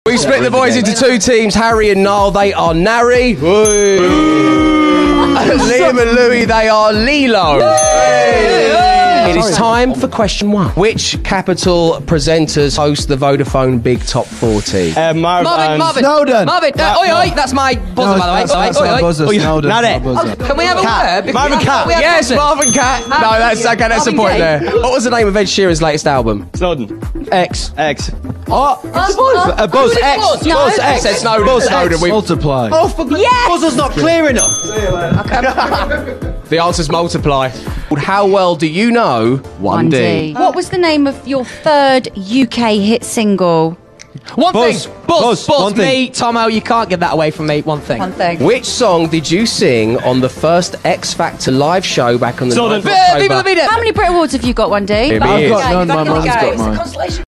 We split the boys into two teams, Harry and Niall, they are Narry. Liam and Louis, they are Lilo. It is time for question one. Which capital presenters host the Vodafone Big Top 40? Marvin. Snowden. Marvin. Oi, that's my buzzer, by the way. That's my buzzer, Snowden. Can we have a word? Marvin Cat. Yes, Marvin Cat. No, that's okay. That's the point there. What was the name of Ed Sheeran's latest album? Snowden. X. Oh, Buzz X. No. Buzz X. Said Snowden. Buzz Snowden. X. Multiply. Oh, for goodness. Yes. Buzzer's not clear enough. The answer's multiply. How well do you know 1D? What was the name of your third UK hit single? Buzz. One Me, Tomo, you can't give that away from me. One thing. Which song did you sing on the first X Factor live show back on the 9th of Viva la October? vida. How many Brit Awards have you got, 1D? Here he I've is. got none, my mum's got mine.